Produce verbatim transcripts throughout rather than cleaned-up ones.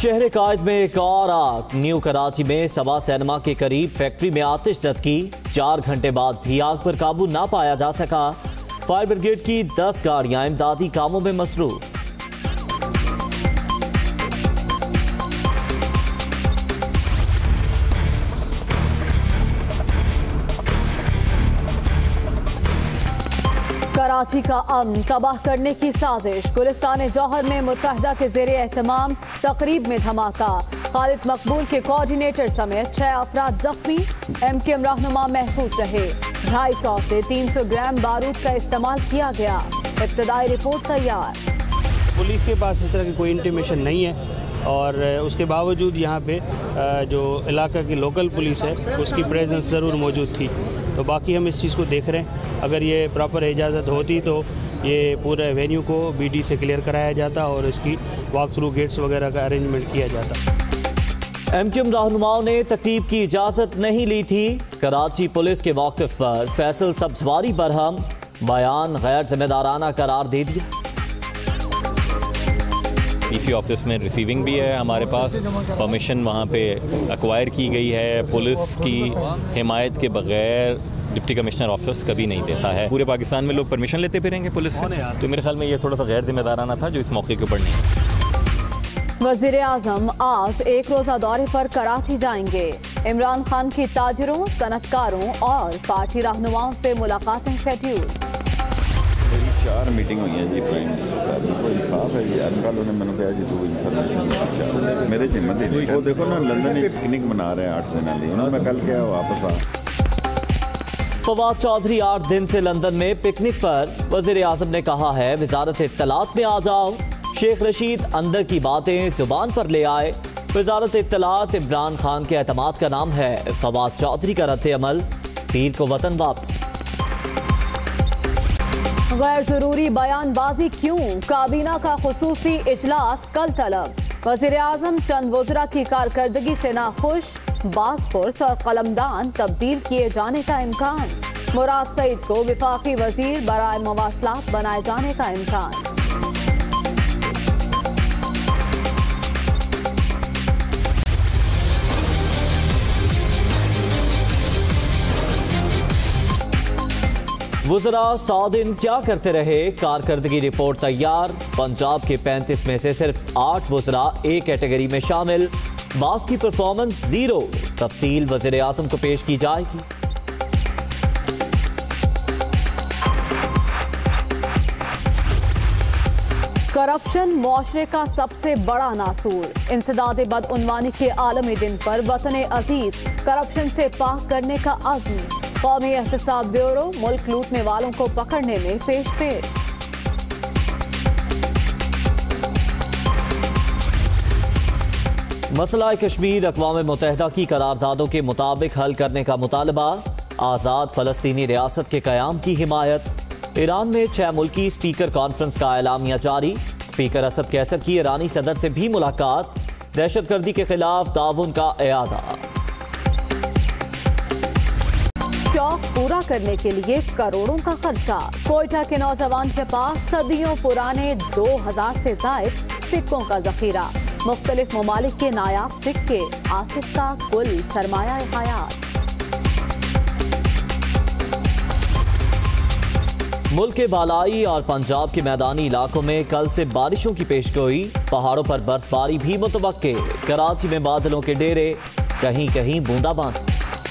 शहर कायद में एक और आग। न्यू कराची में सवा सिनेमा के करीब फैक्ट्री में आतिश जद की। चार घंटे बाद भी आग पर काबू ना पाया जा सका। फायर ब्रिगेड की दस गाड़ियां इमदादी कामों में मसरूफ। कराची का अमन तबाह करने की साजिश। गुलिस्तान जौहर में मुत्तहिदा के जेर एहतमाम तकरीब में धमाका। खालिद मकबूल के कोऑर्डिनेटर समेत छह अफराद जख्मी। एम के एम रहनुमा महफूज रहे। ढाई सौ से तीन सौ ग्राम बारूद का इस्तेमाल किया गया। इब्तदाई रिपोर्ट तैयार। पुलिस के पास इस तरह की कोई इंटीमेशन नहीं है और उसके बावजूद यहाँ पे जो इलाका की लोकल पुलिस है उसकी प्रेजेंस ज़रूर मौजूद थी। तो बाकी हम इस चीज़ को देख रहे हैं। अगर ये प्रॉपर इजाज़त होती तो ये पूरे वेन्यू को बीडी से क्लियर कराया जाता और इसकी वॉक थ्रू गेट्स वगैरह का अरेंजमेंट किया जाता। एम क्यू एम रहनुमाओं ने तकरीब की इजाज़त नहीं ली थी। कराची पुलिस के मौक़िफ़ पर फैसल सब्ज़वारी बरहम। बयान गैर जिम्मेदाराना करार दे दिया। ईसी ऑफिस में रिसीविंग भी है, हमारे पास परमिशन वहाँ पे एक्वायर की गई है। पुलिस की हिमायत के बगैर डिप्टी कमिश्नर ऑफिस कभी नहीं देता है। पूरे पाकिस्तान में लोग परमिशन लेते फिरेंगे पुलिस से, तो मेरे ख्याल में ये थोड़ा सा गैर जिम्मेदाराना था जो इस मौके के ऊपर नहीं। वज़ीर आज़म आज एक रोज़ा दौरे पर कराची जाएंगे। इमरान खान की ताजिरों, सनतकारों और पार्टी रहनुमाओं से मुलाकातें शेड्यूल। चार मीटिंग हुई है जी प्राइम मिनिस्टर साहब को इंसाफ है जी। कल उन्होंने मैंने कहा जी तू इन्फॉर्मेशन मेरे जिम्मे दे। वो देखो ना लंदन में पिकनिक मना रहे हैं आठ दिन वाली। उन्होंने मैं कल क्या वापस आ। फवाद चौधरी आठ दिन से लंदन में पिकनिक पर। वज़ीर आज़म ने कहा है वजारत इत्तलात में आ जाओ। शेख रशीद अंदर की बातें जुबान पर ले आए। वजारत इत्तलात इमरान खान के एतमाद का नाम है। फवाद चौधरी का रद्द अमल। पीर को वतन वापसी। गैर जरूरी बयानबाजी क्यों? काबीना का खुसूसी इजलास कल तलब। वज़ीर आज़म चंद वज़रा की कारकर्दगी से नाखुश। बासपुर्स और कलमदान तब्दील किए जाने का इम्कान। मुराद सईद को विफाकी वजीर बराए मवासलात बनाए जाने का इम्कान। वज़रा सौ दिन क्या करते रहे? कारकर्दगी रिपोर्ट तैयार। पंजाब के पैंतीस में से सिर्फ आठ वज़रा ए कैटेगरी में शामिल। बास की परफॉर्मेंस जीरो। तफसील वज़ीर आज़म को पेश की जाएगी। करप्शन मुआशरे का सबसे बड़ा नासूर। इंसदाद बदउनवानी के आलमी दिन पर वतन अजीज करप्शन से पाक करने का अज़्म। कौमी एहतसाब ब्यूरो मुल्क लूटने वालों को पकड़ने में पेश पेश। मसला कश्मीर अक़वाम मुत्तहिदा की करारदादों के मुताबिक हल करने का मुतालबा। आज़ाद फ़लस्तीनी रियासत के क़याम की हिमायत। ईरान में छह मुल्की स्पीकर कॉन्फ्रेंस का एलामिया जारी। स्पीकर असद कैसर की ईरानी सदर से भी मुलाकात। दहशतगर्दी के खिलाफ ताउन का इयादा। शौक पूरा करने के लिए करोड़ों का खर्चा। कोयटा के नौजवान के पास सदियों पुराने दो हजार से जायद सिक्कों का जखीरा। मुख्तलिफ ममालिक के नायाब सिक्के। आसिफ का कुल सरमाया हयात। मुल्क के बालाई और पंजाब के मैदानी इलाकों में कल से बारिशों की पेशगोई। पहाड़ों पर बर्फबारी भी मुतवक्के। कराची में बादलों के डेरे, कहीं कहीं बूंदाबांदी।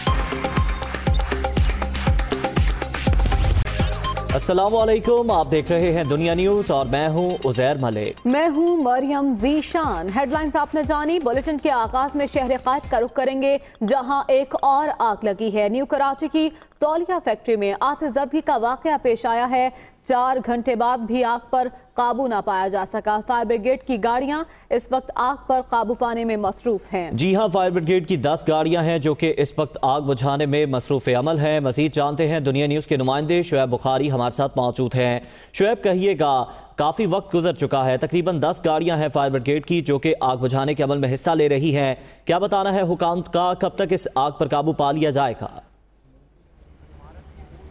अस्सलामुअलैकुम, आप देख रहे हैं दुनिया न्यूज और मैं हूं उजैर मलिक। मैं हूं मरियम जीशान। हेडलाइंस आपने जानी। बुलेटिन के आगाज में शहर कायद का रुख करेंगे जहां एक और आग लगी है। न्यू कराची की तौलिया फैक्ट्री में आतिशज़दगी का वाकया पेश आया है। चार घंटे बाद भी आग पर काबू ना पाया जा सका। फायर ब्रिगेड की गाड़ियां इस वक्त आग पर काबू पाने में मसरूफ हैं। जी हां, फायर ब्रिगेड की दस गाड़ियां हैं जो कि इस वक्त आग बुझाने में मसरूफ अमल हैं। मजीद जानते हैं दुनिया न्यूज के नुमाइंदे शुएब बुखारी हमारे साथ मौजूद हैं। शुएब, कहिएगा, काफी वक्त गुजर चुका है, तकरीबन दस गाड़ियां हैं फायर ब्रिगेड की जो कि आग बुझाने के अमल में हिस्सा ले रही हैं। क्या बताना है हुकाम का, कब तक इस आग पर काबू पा लिया जाएगा?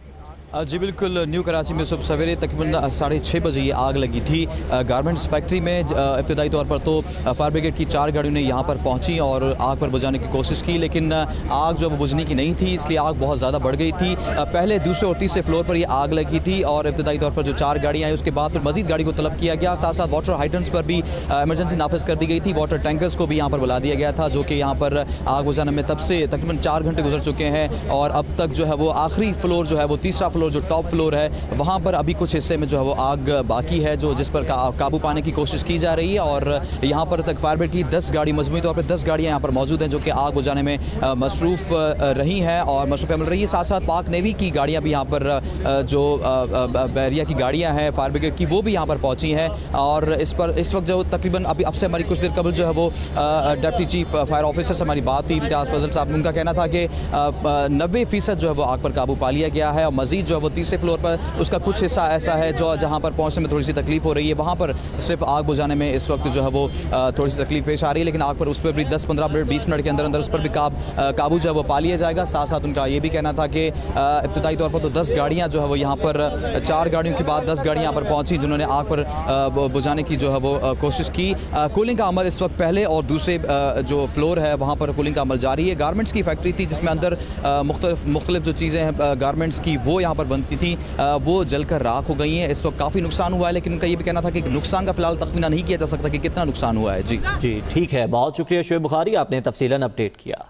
जी बिल्कुल, न्यू कराची में सुबह सवेरे तकरीबन साढ़े छः बजे ये आग लगी थी गारमेंट्स फैक्ट्री में। इब्तदाई तौर पर तो फायर ब्रिगेड की चार गाड़ियों ने यहाँ पर पहुँची और आग पर बुझाने की कोशिश की, लेकिन आग जो बुझने की नहीं थी, इसलिए आग बहुत ज़्यादा बढ़ गई थी। पहले दूसरे और तीसरे फ्लोर पर ये आग लगी थी और इब्तदाई तौर पर जो चार गाड़ियाँ आई उसके बाद फिर मजीद गाड़ी को तलब किया गया। साथ साथ वाटर हाइड्रेंट्स पर भी इमरजेंसी नाफिज कर दी गई थी, वाटर टैंकर्स को भी यहाँ पर बुला दिया गया था, जो कि यहाँ पर आग बुझाने में तब से तकरीबन चार घंटे गुजर चुके हैं और अब तक जो है वो आखिरी फ्लोर जो है वो तीसरा फ्लोर जो टॉप फ्लोर है वहाँ पर अभी कुछ हिस्से में जो है वो आग बाकी है, जो जिस पर का, काबू पाने की कोशिश की जा रही है। और यहाँ पर तक फायर ब्रिगेड की दस गाड़ी मजमूई तौर पर दस गाड़ियाँ यहाँ पर मौजूद हैं जो कि आग बुझाने में मसरूफ़ रही हैं और मसरूफ़ मिल रही है। साथ साथ पाक नेवी की गाड़ियाँ भी यहाँ पर जो बैरिया की गाड़ियाँ हैं फायर ब्रिगेड की वो भी यहाँ पर पहुँची हैं और इस पर इस वक्त जो तकरीबन अभी अब से हमारी कुछ देर कबल जो है वो डिप्टी चीफ फायर ऑफिसर से हमारी बात हुई इम्तियाज़ फजल साहब, उनका कहना था कि नब्बे फीसद जो है वो आग पर काबू पा लिया गया है और मजीद जो है वो तीसरे फ्लोर पर उसका कुछ हिस्सा ऐसा है जो जहाँ पर पहुँचने में थोड़ी सी तकलीफ हो रही है, वहाँ पर सिर्फ आग बुझाने में इस वक्त जो है वो थोड़ी सी तकलीफ पेश आ रही है, लेकिन आग पर उस पर भी दस पंद्रह मिनट बीस मिनट के अंदर अंदर उस पर भी काब काबू जो है वो पा लिया जाएगा। साथ साथ उनका ये भी कहना था कि इब्तदाई तौर पर तो दस गाड़ियाँ जो है वो यहाँ पर चार गाड़ियों के बाद दस गाड़ियाँ यहाँ पर पहुँची जिन्होंने आग पर बुझाने की जो है वो कोशिश की। कूलिंग का अमल इस वक्त पहले और दूसरे जो फ्लोर है वहाँ पर कूलिंग का अमल जारी है। गारमेंट्स की फैक्ट्री थी जिसमें अंदर मुख्तलिफ मुख्तलिफ जो चीज़ें हैं गारमेंट्स की वो यहाँ पर बनती थी, वो जलकर राख हो गई हैं। इस वक्त काफ़ी नुकसान हुआ है, लेकिन उनका ये भी कहना था कि नुकसान का फिलहाल तखमीना नहीं किया जा सकता कि कितना नुकसान हुआ है। जी जी ठीक है, बहुत शुक्रिया शुएब बुखारी, आपने तफसीलन अपडेट किया।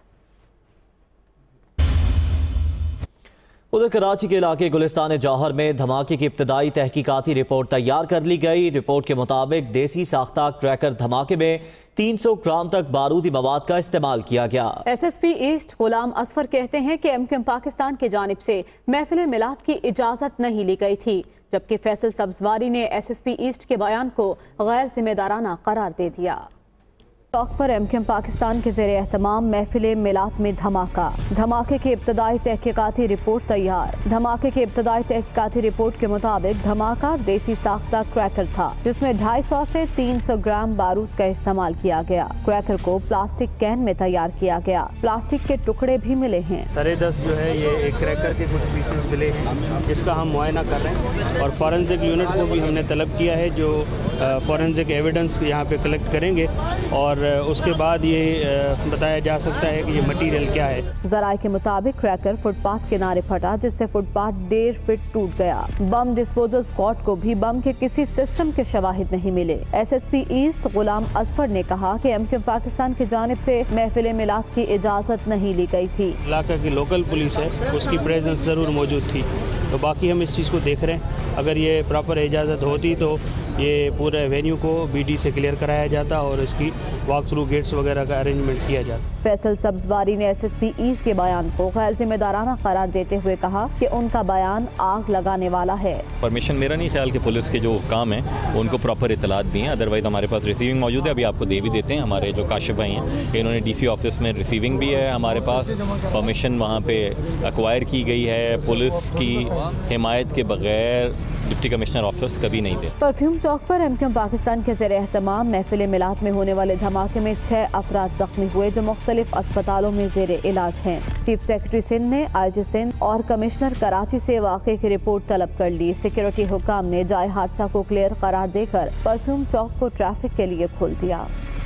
उधर कराची के इलाके गुलिस्तान जौहर में धमाके की इब्तदाई तहकीकाती रिपोर्ट तैयार कर ली गई। रिपोर्ट के मुताबिक देसी साख्ता क्रैकर धमाके में तीन सौ ग्राम तक बारूदी मवाद का इस्तेमाल किया गया। S S P east Ghulam Asfar कहते हैं कि एमक्यूएम पाकिस्तान की जानिब से महफिल मिलाद की इजाजत नहीं ली गई थी, जबकि फैसल सब्जवारी ने एस एस पी ईस्ट के बयान को गैर जिम्मेदाराना करार दे दिया। टॉक पर एमक्यूएम पाकिस्तान के ज़ेरे एहतमाम महफिल मिलाद में धमाका। धमाके की इब्तदाई तहकीकाती रिपोर्ट तैयार। धमाके की इब्तदाई तहकीकाती रिपोर्ट के मुताबिक धमाका देसी साख्ता क्रैकर था जिसमें ढाई सौ से तीन सौ ग्राम बारूद का इस्तेमाल किया गया। क्रैकर को प्लास्टिक कैन में तैयार किया गया। प्लास्टिक के टुकड़े भी मिले हैं। साढ़े दस जो है ये एक क्रैकर के कुछ पीसेस मिले हैं जिसका हम मुआयना कर रहे हैं और फॉरेंसिक यूनिट को भी हमने तलब किया है जो फॉरेंसिक एविडेंस यहाँ पे कलेक्ट करेंगे और उसके बाद ये बताया जा सकता है कि ये मटीरियल क्या है। जराये के मुताबिक क्रैकर फुटपाथ किनारे फटा जिससे फुटपाथ डेढ़ फीट टूट गया। बम डिस्पोजल स्क्वाड को भी बम के किसी सिस्टम के शवाहिद नहीं मिले। S S P east Ghulam Asfar ने कहा कि एमक्यूएम पाकिस्तान की जानिब से महफिल मिलाद की इजाजत नहीं ली गई थी। इलाका की लोकल पुलिस है उसकी प्रेजेंस ज़रूर मौजूद थी, तो बाकी हम इस चीज़ को देख रहे हैं। अगर ये प्रॉपर इजाज़त होती तो ये पूरे वेन्यू को बीडी से क्लियर कराया जाता और इसकी वॉक थ्रू गेट्स वगैरह का अरेंजमेंट किया जाता। फैसल सब्जवारी ने एस एस पी ईस्ट के बयान को गैर जिम्मेदाराना करार देते हुए कहा कि उनका बयान आग लगाने वाला है। परमिशन मेरा नहीं ख्याल कि पुलिस के जो काम है उनको प्रॉपर इतलात भी हैं, अदरवाइज हमारे पास रिसीविंग मौजूद है, अभी आपको दे भी देते हैं। हमारे जो काशिफ भाई हैं इन्होंने डी सी ऑफिस में रिसीविंग भी है, हमारे पास परमिशन वहाँ पे एक्वायर की गई है। पुलिस की हिमायत के बगैर डिप्टी कमिश्नर ऑफिस कभी नहीं दे। परफ्यूम चौक पर एमक्यूएम पाकिस्तान के ज़ेरे एहतमाम महफिल मिलाद में होने वाले धमाके में छह अफराद जख्मी हुए जो मुख्तलिफ अस्पतालों में ज़ेरे इलाज हैं। चीफ सेक्रेटरी सिंध ने आई जी सिंध और कमिश्नर कराची से वाक़े की रिपोर्ट तलब कर ली। सिक्योरिटी हुकाम ने जाए हादसा को क्लियर करार देकर परफ्यूम चौक को ट्रैफिक के लिए खोल दिया।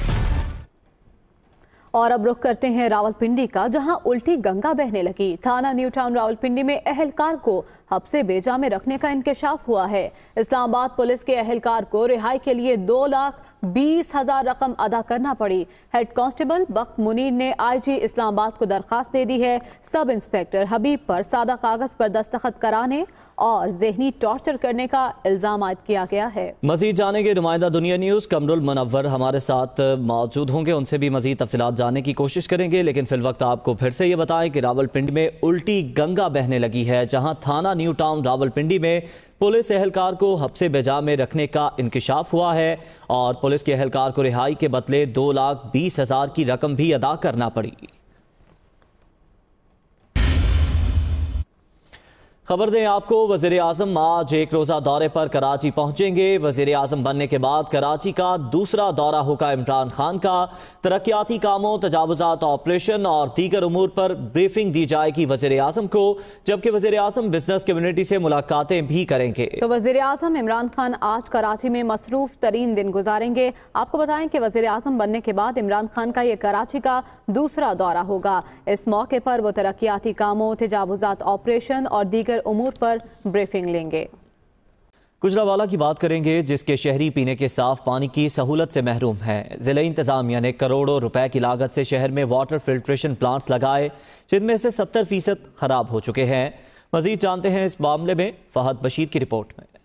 और अब रुख करते हैं रावलपिंडी का, जहां उल्टी गंगा बहने लगी। थाना न्यू टाउन रावलपिंडी में अहलकार को हब्से बेजा में रखने का इंकशाफ हुआ है। इस्लामाबाद पुलिस के अहलकार को रिहाई के लिए दो लाख बीस हजार रकम अदा करना पड़ी। हेड कांस्टेबल बख्त मुनीर ने आईजी इस्लामाबाद को दरखास्त दे दी है। सब इंस्पेक्टर हबीब पर सादा कागज पर दस्तखत कराने और जहनी टॉर्चर करने का इल्जाम आयद किया गया है। मजीद जानेंगे नुमाइंदा दुनिया न्यूज कमरुल मुनव्वर हमारे साथ मौजूद होंगे, उनसे भी मजीद तफसीलात जानने की कोशिश करेंगे। लेकिन फिल वक्त आपको फिर से ये बताएं कि रावलपिंडी में उल्टी गंगा बहने लगी है, जहां थाना न्यू टाउन रावलपिंडी में पुलिस एहलकार को हब्से बेजा में रखने का इंकशाफ हुआ है और पुलिस के एहलकार को रिहाई के बदले दो लाख बीस हजार की रकम भी अदा करना पड़ी। खबर दें आपको, वज़ीर आज़म आज एक रोज़ा दौरे पर कराची पहुंचेंगे। वज़ीर आज़म बनने के बाद कराची का दूसरा दौरा होगा इमरान खान का। तरक्याती कामों, तजावुज़ात, ऑपरेशन और दीगर उमूर पर ब्रीफिंग दी जाएगी वज़ीर आज़म को, जबकि वज़ीर आज़म बिजनेस कम्युनिटी से मुलाकातें भी करेंगे। तो वज़ीर आज़म इमरान खान आज कराची में मसरूफ तरीन दिन गुजारेंगे। आपको बताएं कि वज़ीर आज़म बनने के बाद इमरान खान का ये कराची का दूसरा दौरा होगा। इस मौके पर वो तरक्याती कामों, तजावुज़ात, ऑपरेशन और दीगर उमूर पर ब्रीफिंग लेंगे। गुजरावाला की बात करेंगे, जिसके शहरी पीने के साफ पानी की सहूलत से महरूम हैं। जिला इंतजामिया ने करोड़ों रुपए की लागत से शहर में वाटर फिल्ट्रेशन प्लांट्स लगाए, जिनमें से सत्तर फीसद खराब हो चुके हैं। मजीद जानते हैं इस मामले में फहद बशीर की रिपोर्ट में।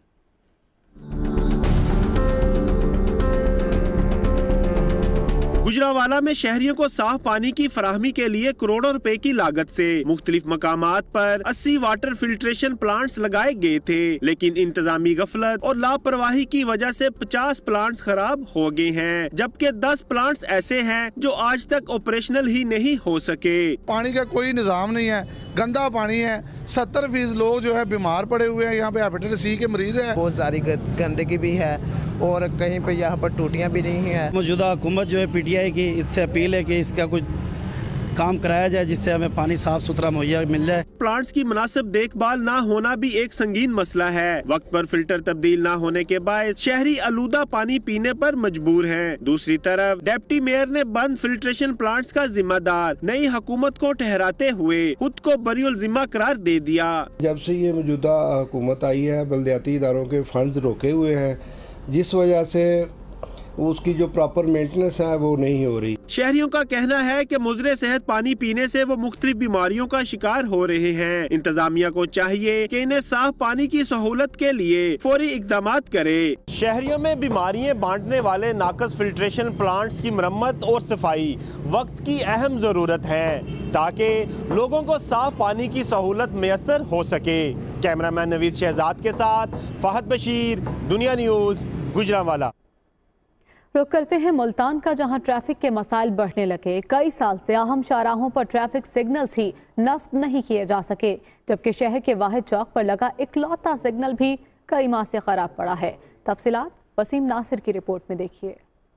गुजरावाला में शहरियों को साफ पानी की फराहमी के लिए करोड़ों रुपए की लागत से मुख्तलिफ मकामात पर अस्सी वाटर फिल्ट्रेशन प्लांट्स लगाए गए थे, लेकिन इंतजामी गफलत और लापरवाही की वजह से पचास प्लांट्स खराब हो गए हैं, जबकि दस प्लांट्स ऐसे हैं जो आज तक ऑपरेशनल ही नहीं हो सके। पानी का कोई निजाम नहीं है, गंदा पानी है। सत्तर फीसद लोग जो है बीमार पड़े हुए हैं। यहाँ पे हेपेटाइटिस सी के मरीज हैं। बहुत सारी गंदगी भी है और कहीं पे यहाँ पर टूटियाँ भी नहीं है। मौजूदा हुकूमत जो है पीटीआई की, इससे अपील है कि इसका कुछ काम कराया जाए जिससे हमें पानी साफ सुथरा मुहैया मिल जाए। प्लांट्स की मुनासिब देखभाल ना होना भी एक संगीन मसला है। वक्त पर फिल्टर तब्दील ना होने के बायस शहरी आलूदा पानी पीने पर मजबूर हैं। दूसरी तरफ डिप्टी मेयर ने बंद फिल्ट्रेशन प्लांट्स का जिम्मेदार नई हुकूमत को ठहराते हुए खुद को बरीउल जिम्मा करार दे दिया। जब से ये मौजूदा हुकूमत आई है, बल्दियाती इदारों के फंड्स रोके हुए हैं, जिस वजह से उसकी जो प्रॉपर मेंटेनेंस है वो नहीं हो रही। शहरियों का कहना है कि मुजरे सेहत पानी पीने से वो मुख्तलिफ बीमारियों का शिकार हो रहे हैं। इंतजामिया को चाहिए कि इन्हें साफ पानी की सहूलत के लिए फौरी इकदाम करे। शहरियों में बीमारियां बांटने वाले नाकस फिल्ट्रेशन प्लांट्स की मरम्मत और सफाई वक्त की अहम जरूरत है, ताकि लोगों को साफ पानी की सहूलत मैसर हो सके। कैमरामैन नवीद शहजाद के साथ फहद बशीर, दुनिया न्यूज, गुजरावाला। रुक करते हैं मुल्तान का, जहां ट्रैफिक के मसाइल बढ़ने लगे। कई साल से अहम शाहराहों पर ट्रैफिक सिग्नल्स ही नस्ब नहीं किए जा सके, जबकि शहर के वाहिद चौक पर लगा इकलौता सिग्नल भी कई माह से खराब पड़ा है। तफसीलात वसीम नासिर की रिपोर्ट में देखिए।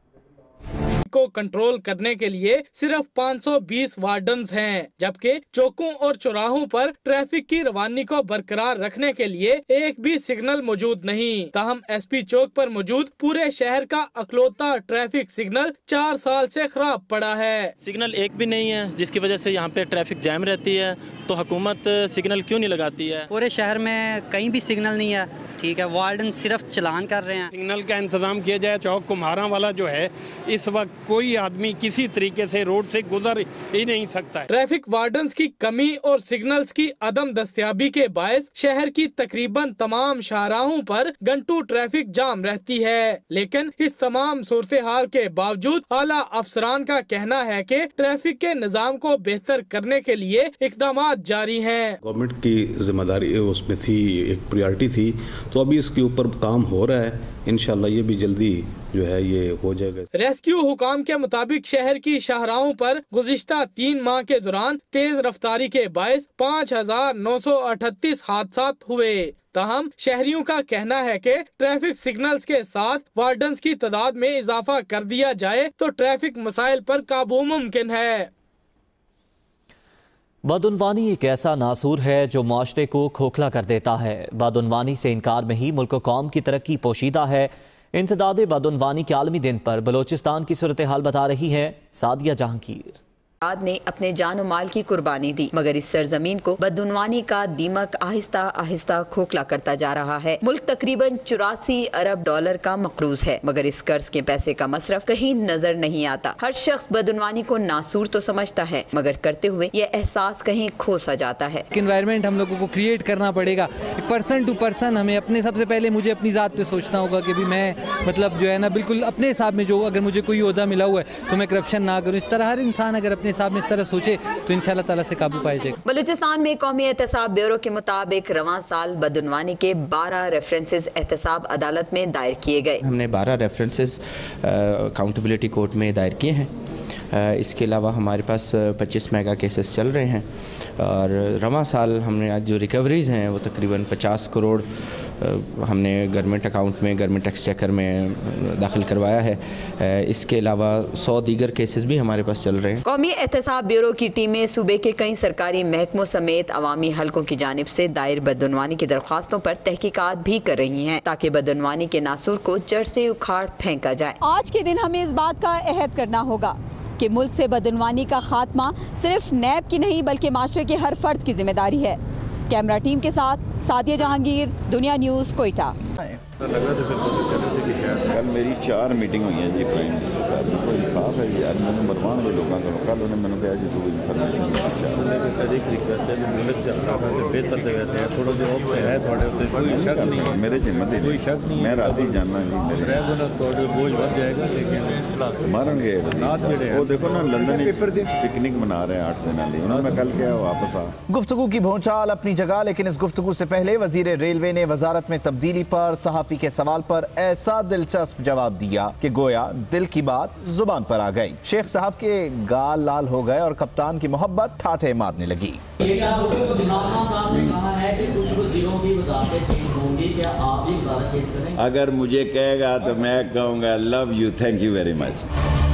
को कंट्रोल करने के लिए सिर्फ पाँच सौ बीस वार्डन्स हैं, जबकि चौकों और चौराहों पर ट्रैफिक की रवानी को बरकरार रखने के लिए एक भी सिग्नल मौजूद नहीं। ताहम एसपी चौक पर मौजूद पूरे शहर का अकलौता ट्रैफिक सिग्नल चार साल से खराब पड़ा है। सिग्नल एक भी नहीं है, जिसकी वजह से यहाँ पे ट्रैफिक जैम रहती है। तो हुकूमत सिग्नल क्यों नहीं लगाती है? पूरे शहर में कहीं भी सिग्नल नहीं है, ठीक है, वार्डन सिर्फ चलान कर रहे हैं। सिग्नल का इंतजाम किया जाए। चौक कुम्हारा वाला जो है, इस वक्त कोई आदमी किसी तरीके से रोड से गुजर ही नहीं सकता है। ट्रैफिक वार्डन्स की कमी और सिग्नल्स की अदम दस्तयाबी के बायस शहर की तकरीबन तमाम शाहराहों पर घंटों ट्रैफिक जाम रहती है, लेकिन इस तमाम सूरत हाल के बावजूद आला अफसरान का कहना है कि ट्रैफिक के निजाम को बेहतर करने के लिए इकदाम जारी हैं। गवर्नमेंट की जिम्मेदारी उसमें थी, एक प्रायोरिटी थी, तो अभी इसके ऊपर काम हो रहा है। इंशाल्लाह ये भी जल्दी जो है ये हो जाएगा। रेस्क्यू हुकाम के मुताबिक शहर की शाहराहों पर गुज़िश्ता तीन माह के दौरान तेज रफ्तारी के बायस पाँच हजार नौ सौ अठतीस हादसा हुए। ताहम शहरियों का कहना है कि ट्रैफिक सिग्नल्स के साथ वार्डन्स की तादाद में इजाफा कर दिया जाए तो ट्रैफिक मसाइल पर काबू मुमकिन है। बदउनवानी एक ऐसा नासूर है जो माशरे को खोखला कर देता है। बदउनवानी से इनकार में ही मुल्क कौम की तरक्की पोशीदा है। इंसदाद बदउनवानी के आलमी दिन पर बलोचिस्तान की सूरत हाल बता रही है सादिया जहांगीर। ने अपने जान और माल की कुर्बानी दी, मगर इस सरजमीन को बदउनवानी का दीमक आहिस्ता आहिस्ता खोखला करता जा रहा है। मुल्क तकरीबन चौरासी अरब डॉलर का मकरूज है, मगर इस कर्ज के पैसे का मसरफ कहीं नजर नहीं आता। हर शख्स बदउनवानी को नासूर तो समझता है, मगर करते हुए यह एहसास कहीं खो सा जाता है। एनवायरमेंट हम लोगों को क्रिएट करना पड़ेगा। पर्सन टू पर्सन हमें अपने, सबसे पहले मुझे अपनी ज़ात पे सोचना होगा कि भी मैं मतलब जो है ना बिल्कुल अपने हिसाब में, जो अगर मुझे कोई ओहदा मिला हुआ है तो मैं करप्शन ना करूँ। इस तरह हर इंसान अगर अपने हिसाब में इस तरह सोचे तो इंशाल्लाह ताला से काबू पाया जाएगा। बलूचिस्तान में कौमी एहतसाब ब्यूरो के मुताबिक रवां साल बदउनवानी के बारह रेफरेंसेस एहतसाब अदालत में दायर किए गए। हमने बारह रेफरेंसेस अकाउंटेबिलिटी कोर्ट में दायर किए हैं इसके अलावा हमारे पास पच्चीस मेगा केसेस चल रहे हैं और रवां साल हमने आज जो रिकवरीज़ हैं वो तकरीबन पचास करोड़ हमने गवर्नमेंट अकाउंट में, गवर्नमेंट एक्सचेकर में दाखिल करवाया है। इसके अलावा सौ दीगर केसेस भी हमारे पास चल रहे हैं। कौमी एहतसाब ब्यूरो की टीमें सूबे के कई सरकारी महकमों समेत अवामी हलकों की जानिब से दायर बदउनवानी की दरख्वास्तों पर तहकीकात भी कर रही हैं ताकि बदउनवानी के नासूर को जड़ से उखाड़ फेंका जाए। आज के दिन हमें इस बात का अहद करना होगा कि मुल्क से बदउनवानी का खात्मा सिर्फ नैब की नहीं बल्कि माशरे के हर फर्द की जिम्मेदारी है। कैमरा टीम के साथ सादिया जहांगीर, दुनिया न्यूज़, कोयटा। कल मेरी चार मीटिंग हुई है जी प्राइम मिनिस्टर साहब ने, तो इंसाफ है यार, मैंने मरवान दे लोगों को कल उन्हें मैंने कहा जी जो इन्फॉर्मेशन मेरे जिम्मे कोई शक नहीं, मैं रात ही जानना जी मारेंगे वो देखो ना लंदन पिकनिक मना रहे हैं आठ दिन वाली, उन्होंने मैं कल क्या वापस आ। गुफ्तगू की भौचाल अपनी जगह, लेकिन इस गुफ्तगू से पहले वजीर रेलवे ने वजारत में तब्दीली पर सहाफी के सवाल पर ऐसा दिलचस्प जवाब दिया कि गोया दिल की बात जुबान पर आ गई। शेख साहब के गाल लाल हो गए और कप्तान की मोहब्बत ठाठे मारने लगी। अगर मुझे कहेगा तो मैं कहूँगा love you, thank you very much.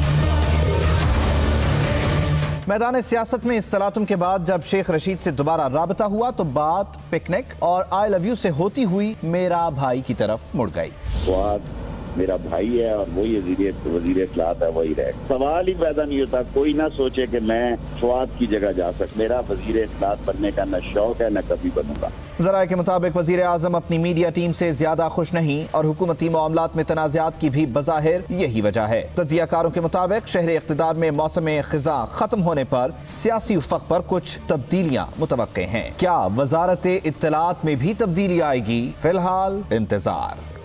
मैदान सियासत में इस तलातुम के बाद जब शेख रशीद से दोबारा राबता हुआ तो बात पिकनिक और आई लव यू से होती हुई मेरा भाई की तरफ मुड़ गई। फवाद मेरा भाई है और वही वजीर इत्तलात है, वही रहे। सवाल ही पैदा नहीं होता, कोई ना सोचे कि मैं फवाद की जगह जा सकता। मेरा वजीर इत्तलात बनने का न शौक है न कभी बनूंगा। ज़राए के मुताबिक वजीर आजम अपनी मीडिया टीम से ज्यादा खुश नहीं और हुकूमती मामलात में तनाज़ात की भी बज़ाहिर यही वजह है। तज्ज़ियाकारों के मुताबिक शहर इक़्तिदार में मौसम ख़िज़ा खत्म होने पर सियासी उफ़क़ पर कुछ तब्दीलियाँ मुतवक्के हैं। क्या वज़ारत इत्तलात में भी तब्दीली आएगी? फिलहाल इंतजार।